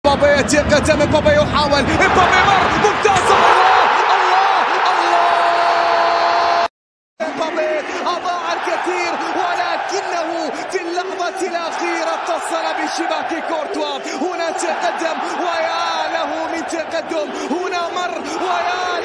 امبابي يتقدم، امبابي يحاول، امبابي مر ممتازة. الله الله امبابي أضاع الكثير، ولكنه في اللحظة الأخيرة اتصل بشباك كورتوا. هنا تقدم ويا له من تقدم، هنا مر ويا